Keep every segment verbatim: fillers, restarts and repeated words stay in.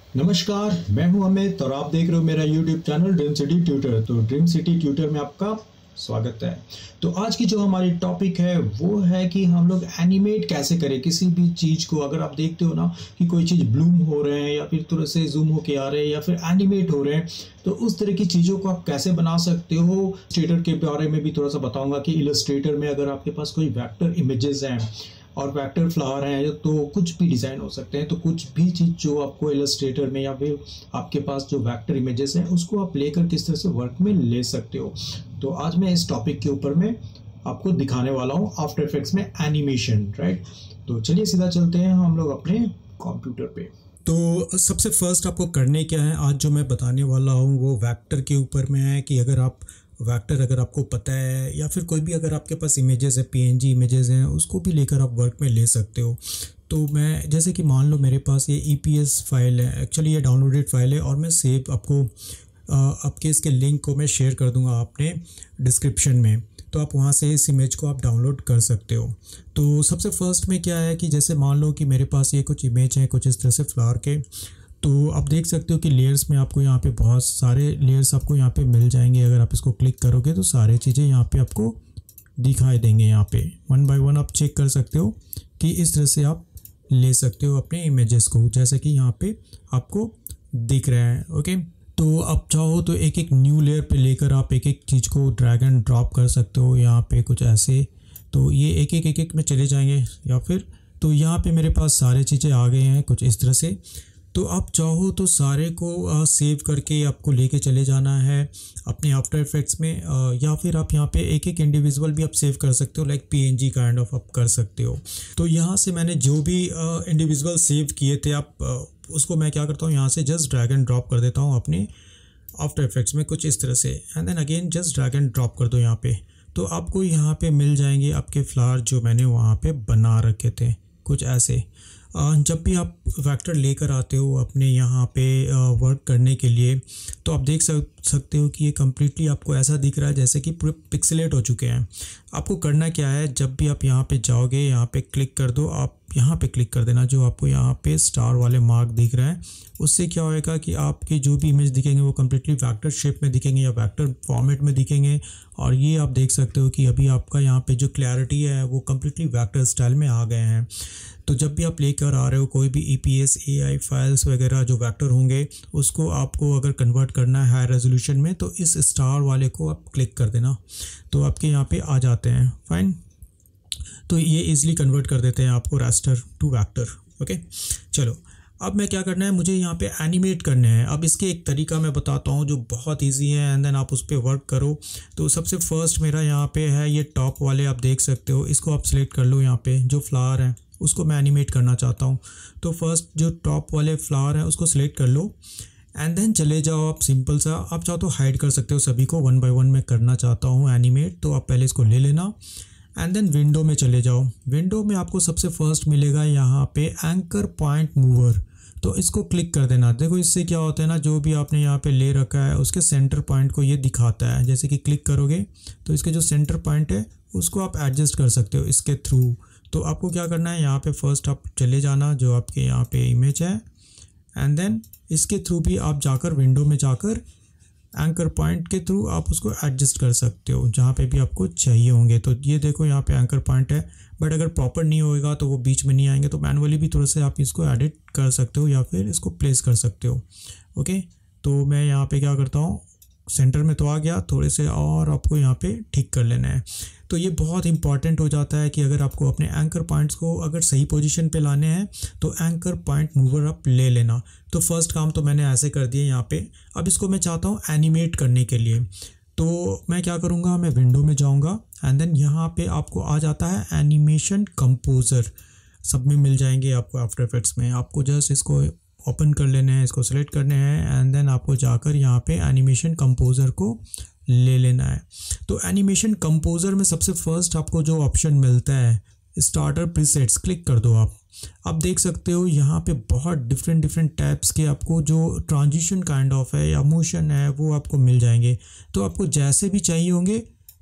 नमस्कार, मैं हूं अमित और आप देख रहे हो मेरा YouTube channel dream city tutor. तो ड्रीम सिटी ट्यूटर में आपका स्वागत है। तो आज की जो हमारी टॉपिक है वो है कि हम लोग एनिमेट कैसे करें किसी भी चीज को। अगर आप देखते हो ना कि कोई चीज ब्लूम हो रहे हैं या फिर थोड़े से जूम होके आ रहे हैं या फिर एनिमेट हो रहे हैं, तो उस तरह की चीजों को आप कैसे बना सकते हो। इलस्ट्रेटर के बारे में भी थोड़ा सा बताऊंगा कि इलस्ट्रेटर में अगर आपके पास कोई वेक्टर इमेजेस हैं और वेक्टर फ्लावर है तो कुछ भी डिजाइन हो सकते हैं। तो कुछ भी चीज जो आपको इलस्ट्रेटर में या फिर आपके पास जो वेक्टर इमेजेस हैं उसको आप लेकर किस तरह से वर्क में ले सकते हो। तो आज मैं इस टॉपिक के ऊपर में आपको दिखाने वाला हूँ आफ्टर इफेक्ट्स में एनिमेशन, राइट। तो चलिए सीधा चलते हैं हम लोग अपने कंप्यूटर पे। तो सबसे फर्स्ट आपको करने क्या है, आज जो मैं बताने वाला हूँ वो वेक्टर के ऊपर में है कि अगर आप वेक्टर अगर आपको पता है या फिर कोई भी अगर आपके पास इमेजेस है, पीएनजी इमेजेस हैं, उसको भी लेकर आप वर्क में ले सकते हो। तो मैं जैसे कि मान लो मेरे पास ये ईपीएस फाइल है, एक्चुअली ये डाउनलोडेड फाइल है और मैं सेव आपको आपके इसके लिंक को मैं शेयर कर दूंगा अपने डिस्क्रिप्शन में, तो आप वहाँ से इस इमेज को आप डाउनलोड कर सकते हो। तो सबसे फर्स्ट में क्या है कि जैसे मान लो कि मेरे पास ये कुछ इमेज हैं कुछ इस तरह से फ्लावर के, तो आप देख सकते हो कि लेयर्स में आपको यहाँ पे बहुत सारे लेयर्स आपको यहाँ पे मिल जाएंगे। अगर आप इसको क्लिक करोगे तो सारी चीज़ें यहाँ पे आपको दिखाई देंगे। यहाँ पे वन बाय वन आप चेक कर सकते हो कि इस तरह से आप ले सकते हो अपने इमेजेस को, जैसे कि यहाँ पे आपको दिख रहा है। ओके, तो आप चाहो तो एक एक न्यू लेयर पे लेकर आप एक एक चीज़ को ड्रैग एंड ड्रॉप कर सकते हो यहाँ पे कुछ ऐसे। तो ये एक एक एक एक में चले जाएंगे या फिर तो यहाँ पे मेरे पास सारे चीज़ें आ गए हैं कुछ इस तरह से। तो आप चाहो तो सारे को सेव करके आपको लेके चले जाना है अपने आफ्टर इफेक्ट्स में, आ, या फिर आप यहाँ पे एक एक इंडिविजुअल भी आप सेव कर सकते हो, लाइक पीएनजी काइंड ऑफ आप कर सकते हो। तो यहाँ से मैंने जो भी इंडिविजुअल सेव किए थे आप आ, उसको मैं क्या करता हूँ यहाँ से जस्ट ड्रैग एंड ड्रॉप कर देता हूँ अपने आफ्टर इफेक्ट्स में कुछ इस तरह से, and then again just drag and drop कर दो यहाँ पे। तो आपको यहाँ पे मिल जाएंगे आपके फ्लावर जो मैंने वहाँ पे बना रखे थे कुछ ऐसे। जब भी आप वेक्टर लेकर आते हो अपने यहाँ पे वर्क करने के लिए, तो आप देख सकते हो कि ये कम्प्लीटली आपको ऐसा दिख रहा है जैसे कि पूरे पिक्सेलेट हो चुके हैं। आपको करना क्या है, जब भी आप यहाँ पे जाओगे यहाँ पे क्लिक कर दो, आप यहाँ पे क्लिक कर देना जो आपको यहाँ पे स्टार वाले मार्क दिख रहे हैं। उससे क्या होएगा कि आपके जो भी इमेज दिखेंगे वो कम्प्लीटली वेक्टर शेप में दिखेंगे या वेक्टर फॉर्मेट में दिखेंगे। और ये आप देख सकते हो कि अभी आपका यहाँ पे जो क्लैरिटी है वो कम्प्लीटली वेक्टर स्टाइल में आ गए हैं। तो जब भी आप लेकर आ रहे हो कोई भी ईपीएस एआई फाइल्स वगैरह जो वेक्टर होंगे उसको आपको अगर कन्वर्ट करना है हाई रेजोल्यूशन में, तो इस स्टार वाले को आप क्लिक कर देना तो आपके यहाँ पे आ जाते हैं। फाइन, तो ये इजीली कन्वर्ट कर देते हैं आपको रास्टर टू वेक्टर। ओके, चलो अब मैं क्या करना है, मुझे यहाँ पे एनिमेट करने हैं। अब इसके एक तरीका मैं बताता हूँ जो बहुत इजी है, एंड देन आप उस पर वर्क करो। तो सबसे फर्स्ट मेरा यहाँ पे है ये टॉप वाले, आप देख सकते हो, इसको आप सिलेक्ट कर लो। यहाँ पे जो फ्लावर है उसको मैं एनिमेट करना चाहता हूँ, तो फर्स्ट जो टॉप वाले फ्लावर हैं उसको सिलेक्ट कर लो एंड देन चले जाओ आप सिंपल सा। आप चाहो तो हाइड कर सकते हो सभी को, वन बाय वन में करना चाहता हूँ एनिमेट। तो आप पहले इसको ले लेना एंड देन विंडो में चले जाओ। विंडो में आपको सबसे फर्स्ट मिलेगा यहाँ पे एंकर पॉइंट मूवर, तो इसको क्लिक कर देना। देखो इससे क्या होता है ना, जो भी आपने यहाँ पे ले रखा है उसके सेंटर पॉइंट को ये दिखाता है। जैसे कि क्लिक करोगे तो इसके जो सेंटर पॉइंट है उसको आप एडजस्ट कर सकते हो इसके थ्रू। तो आपको क्या करना है, यहाँ पे फर्स्ट आप चले जाना जो आपके यहाँ पे इमेज है, एंड देन इसके थ्रू भी आप जाकर विंडो में जाकर एंकर पॉइंट के थ्रू आप उसको एडजस्ट कर सकते हो जहाँ पे भी आपको चाहिए होंगे। तो ये देखो यहाँ पे एंकर पॉइंट है, बट अगर प्रॉपर नहीं होएगा तो वो बीच में नहीं आएंगे, तो मैनुअली भी थोड़ा सा आप इसको एडिट कर सकते हो या फिर इसको प्लेस कर सकते हो। ओके, तो मैं यहाँ पे क्या करता हूँ, सेंटर में तो आ गया, थोड़े से और आपको यहाँ पे ठीक कर लेना है। तो ये बहुत इंपॉर्टेंट हो जाता है कि अगर आपको अपने एंकर पॉइंट्स को अगर सही पोजीशन पे लाने हैं तो एंकर पॉइंट मूवर आप ले लेना। तो फर्स्ट काम तो मैंने ऐसे कर दिया यहाँ पे। अब इसको मैं चाहता हूँ एनिमेट करने के लिए, तो मैं क्या करूँगा, मैं विंडो में जाऊँगा एंड देन यहाँ पे आपको आ जाता है एनिमेशन कंपोजर, सब में मिल जाएंगे आपको आफ्टर इफेक्ट्स में। आपको जस्ट इसको ओपन कर लेने हैं, इसको सेलेक्ट करने हैं एंड देन आपको जाकर यहाँ पे एनिमेशन कंपोजर को ले लेना है। तो एनिमेशन कंपोजर में सबसे फर्स्ट आपको जो ऑप्शन मिलता है स्टार्टर प्रीसेट्स, क्लिक कर दो आप। आप देख सकते हो यहाँ पे बहुत डिफरेंट डिफरेंट टाइप्स के आपको जो ट्रांजिशन काइंड ऑफ है या मोशन है वो आपको मिल जाएंगे। तो आपको जैसे भी चाहिए होंगे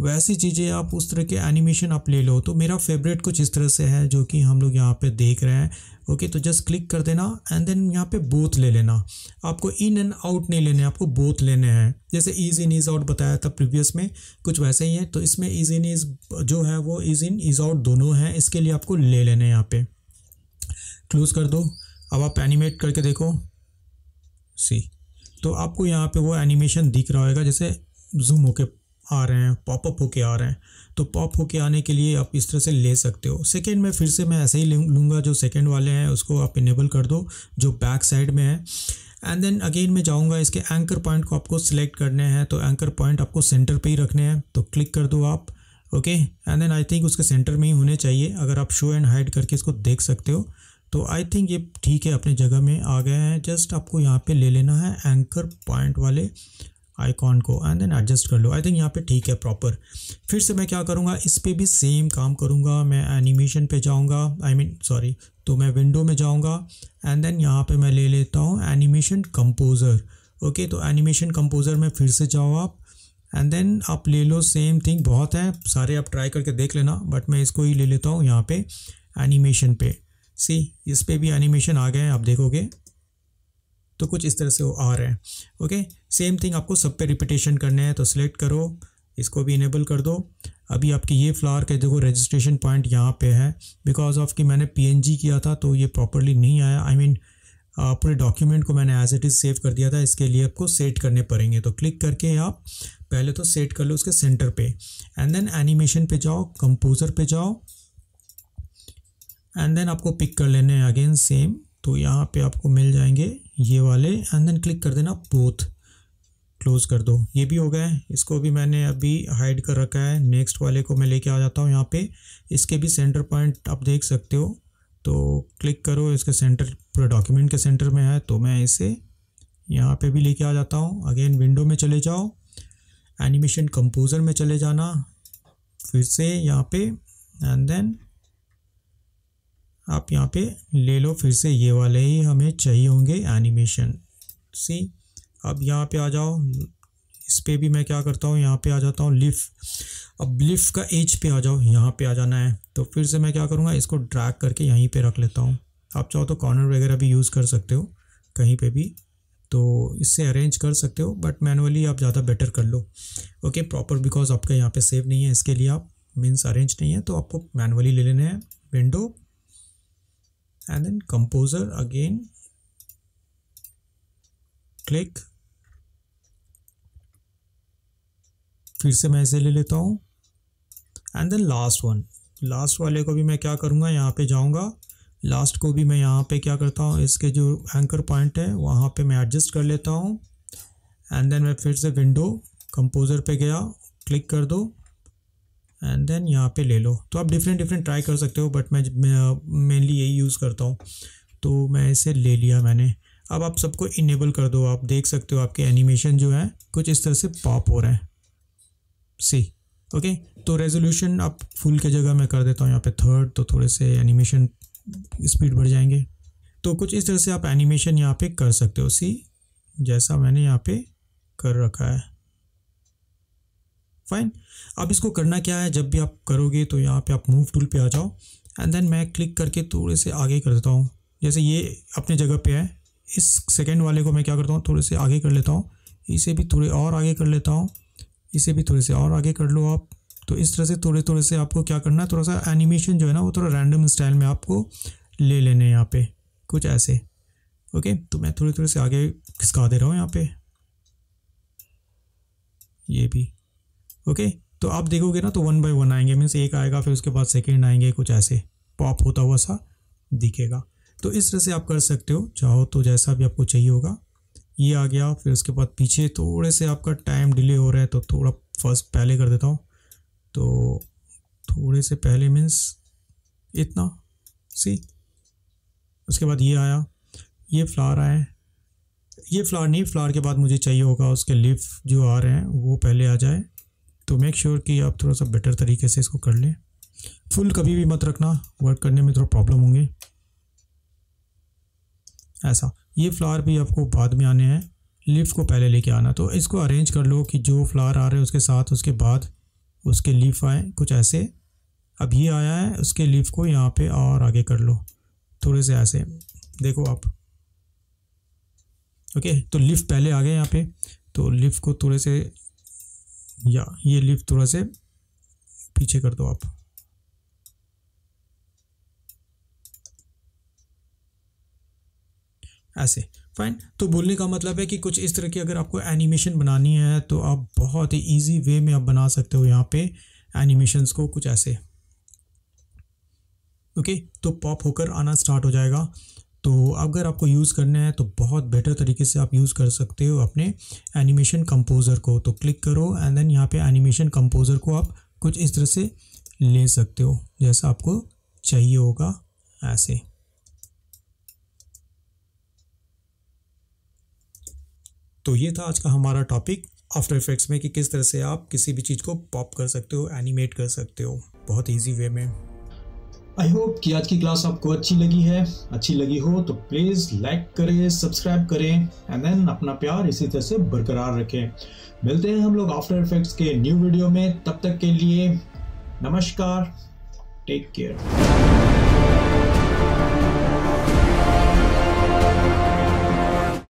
वैसी चीज़ें आप उस तरह के एनिमेशन आप ले लो। तो मेरा फेवरेट कुछ इस तरह से है जो कि हम लोग यहाँ पे देख रहे हैं। ओके, तो जस्ट क्लिक कर देना एंड देन यहाँ पे बोथ ले लेना। आपको इन एंड आउट नहीं लेने, आपको बोथ लेने हैं। जैसे ईज इन ईज आउट बताया था प्रीवियस में, कुछ वैसे ही है। तो इसमें ईज इन ईज जो है वो ईज इन ईज आउट दोनों हैं, इसके लिए आपको ले लेने हैं। यहाँ पे क्लोज कर दो। अब आप एनिमेट करके देखो, सी तो आपको यहाँ पे वो एनिमेशन दिख रहा होगा, जैसे जूम होके आ रहे हैं, पॉपअप होके आ रहे हैं। तो पॉप होके आने के लिए आप इस तरह से ले सकते हो। सेकेंड में फिर से मैं ऐसे ही लूँगा, जो सेकेंड वाले हैं उसको आप इनेबल कर दो जो बैक साइड में है। एंड देन अगेन मैं जाऊँगा, इसके एंकर पॉइंट को आपको सिलेक्ट करने हैं। तो एंकर पॉइंट आपको सेंटर पे ही रखने हैं, तो क्लिक कर दो आप। Okay, and then I think उसके सेंटर में ही होने चाहिए। अगर आप शो एंड हाइड करके इसको देख सकते हो तो आई थिंक ये ठीक है, अपनी जगह में आ गए हैं। जस्ट आपको यहाँ पे ले लेना है एंकर पॉइंट वाले आइकॉन को एंड देन एडजस्ट कर लो। आई थिंक यहाँ पे ठीक है प्रॉपर। फिर से मैं क्या करूँगा, इस पे भी सेम काम करूँगा। मैं एनिमेशन पे जाऊँगा, आई मीन सॉरी, तो मैं विंडो में जाऊँगा एंड देन यहाँ पे मैं ले लेता हूँ एनिमेशन कंपोज़र। ओके, तो एनिमेशन कंपोज़र में फिर से जाओ आप एंड देन आप ले लो सेम थिंग। बहुत है, सारे आप ट्राई करके देख लेना, बट मैं इसको ही ले लेता हूँ यहाँ पे एनिमेशन पे। सी इस पे भी एनिमेशन आ गए हैं, आप देखोगे तो कुछ इस तरह से वो आ रहे हैं। ओके, सेम थिंग आपको सब पे रिपीटेशन करने हैं। तो सिलेक्ट करो, इसको भी इनेबल कर दो। अभी आपकी ये फ्लावर का देखो रजिस्ट्रेशन पॉइंट यहाँ पे है, बिकॉज ऑफ कि मैंने पीएनजी किया था तो ये प्रॉपरली नहीं आया। आई I मीन mean, पूरे डॉक्यूमेंट को मैंने एज इट इज़ सेव कर दिया था, इसके लिए आपको सेट करने पड़ेंगे। तो क्लिक करके आप पहले तो सेट कर लो उसके सेंटर पे एंड देन एनिमेशन पे जाओ, कंपोज़र पे जाओ एंड देन आपको पिक कर लेने हैं अगेन सेम। तो यहाँ पे आपको मिल जाएंगे ये वाले एंड देन क्लिक कर देना बोथ, क्लोज कर दो। ये भी हो गया है, इसको भी मैंने अभी हाइड कर रखा है। नेक्स्ट वाले को मैं लेके आ जाता हूँ यहाँ पे। इसके भी सेंटर पॉइंट आप देख सकते हो, तो क्लिक करो, इसके सेंटर पूरे डॉक्यूमेंट के सेंटर में है। तो मैं इसे यहाँ पे भी लेके आ जाता हूँ। अगेन विंडो में चले जाओ, एनिमेशन कंपोज़र में चले जाना, फिर से यहाँ पे एंड देन आप यहाँ पे ले लो। फिर से ये वाले ही हमें चाहिए होंगे एनिमेशन। सी अब यहाँ पे आ जाओ, इस पे भी मैं क्या करता हूँ, यहाँ पे आ जाता हूँ लिफ्ट। अब लिफ्ट का एज पे आ जाओ, यहाँ पे आ जाना है। तो फिर से मैं क्या करूँगा, इसको ड्रैग करके यहीं पे रख लेता हूँ। आप चाहो तो कॉर्नर वगैरह भी यूज़ कर सकते हो कहीं पे भी, तो इससे अरेंज कर सकते हो, बट मैनुअली आप ज़्यादा बेटर कर लो। ओके, प्रॉपर बिकॉज आपका यहाँ पे सेव नहीं है, इसके लिए आप मीन्स अरेंज नहीं है, तो आपको मैनुअली ले लेने हैं। Window and then composer, again click, फिर से मैं इसे ले लेता हूँ and then last one. Last वाले को भी मैं क्या करूँगा, यहाँ पे जाऊँगा, लास्ट को भी मैं यहाँ पे क्या करता हूँ, इसके जो एंकर पॉइंट है वहाँ पे मैं एडजस्ट कर लेता हूँ एंड देन मैं फिर से विंडो कंपोज़र पे गया, क्लिक कर दो एंड देन यहाँ पे ले लो। तो आप डिफरेंट डिफरेंट ट्राई कर सकते हो, बट मैं मेनली यही यूज़ करता हूँ। तो मैं इसे ले लिया मैंने। अब आप सबको इनेबल कर दो, आप देख सकते हो आपके एनिमेशन जो है कुछ इस तरह से पॉप हो रहे हैं। सी ओके, तो रेजोल्यूशन आप फुल के जगह मैं कर देता हूँ यहाँ पे थर्ड, तो थोड़े से एनिमेशन स्पीड बढ़ जाएंगे। तो कुछ इस तरह से आप एनिमेशन यहाँ पे कर सकते हो, सी जैसा मैंने यहाँ पे कर रखा है। फाइन, अब इसको करना क्या है, जब भी आप करोगे तो यहाँ पे आप मूव टूल पे आ जाओ एंड देन मैं क्लिक करके थोड़े से आगे कर देता हूँ। जैसे ये अपने जगह पे है, इस सेकंड वाले को मैं क्या करता हूँ, थोड़े से आगे कर लेता हूँ, इसे भी थोड़े और आगे कर लेता हूँ, इसे भी थोड़े से और आगे कर लो आप। तो इस तरह से थोड़े थोड़े से आपको क्या करना है, थोड़ा सा एनिमेशन जो है ना वो थोड़ा रैंडम स्टाइल में आपको ले लेने हैं यहाँ पे, कुछ ऐसे। ओके, तो मैं थोड़े थोड़े से आगे खिसका दे रहा हूँ यहाँ पे, ये भी। ओके, तो आप देखोगे ना तो वन बाय वन आएंगे, मीन्स एक आएगा फिर उसके बाद सेकेंड आएंगे, कुछ ऐसे पॉप होता हुआ सा दिखेगा। तो इस तरह से आप कर सकते हो, चाहो तो जैसा भी आपको चाहिए होगा। ये आ गया, फिर उसके बाद पीछे थोड़े से आपका टाइम डिले हो रहा है तो थोड़ा फर्स्ट पहले कर देता हूँ, तो थोड़े से पहले मीन्स इतना, सी। उसके बाद ये आया, ये फ्लावर आए, ये फ्लावर नहीं, फ्लावर के बाद मुझे चाहिए होगा उसके लीफ जो आ रहे हैं वो पहले आ जाए। तो मेक श्योर कि आप थोड़ा सा बेटर तरीके से इसको कर लें। फुल कभी भी मत रखना, वर्क करने में थोड़ा प्रॉब्लम होंगे। ऐसा, ये फ्लावर भी आपको बाद में आने हैं, लीफ को पहले लेके आना। तो इसको अरेंज कर लो कि जो फ्लावर आ रहे हैं उसके साथ उसके बाद उसके लीफ आए कुछ ऐसे। अब ये आया है, उसके लीफ को यहाँ पे और आगे कर लो थोड़े से ऐसे, देखो आप। ओके, तो लीफ पहले आ गए यहाँ पे, तो लीफ को थोड़े से, या ये लीफ थोड़ा से पीछे कर दो आप। ऐसे फाइन। तो बोलने का मतलब है कि कुछ इस तरह की अगर आपको एनिमेशन बनानी है तो आप बहुत ही इजी वे में आप बना सकते हो यहाँ पे एनिमेशंस को, कुछ ऐसे। ओके, तो पॉप होकर आना स्टार्ट हो जाएगा। तो अगर आपको यूज़ करना है तो बहुत बेटर तरीके से आप यूज़ कर सकते हो अपने एनिमेशन कंपोज़र को। तो क्लिक करो एंड देन यहाँ पे एनिमेशन कंपोज़र को आप कुछ इस तरह से ले सकते हो जैसा आपको चाहिए होगा, ऐसे। तो ये था आज का हमारा टॉपिक आफ्टर इफेक्ट्स में कि किस तरह से आप किसी भी चीज़ को पॉप कर सकते हो, एनिमेट कर सकते हो बहुत इजी वे में। आई होप कि आज की क्लास आपको अच्छी लगी है। अच्छी लगी हो तो प्लीज़ लाइक करें, सब्सक्राइब करें एंड देन अपना प्यार इसी तरह से बरकरार रखें। मिलते हैं हम लोग आफ्टर इफेक्ट्स के न्यू वीडियो में। तब तक के लिए नमस्कार, टेक केयर।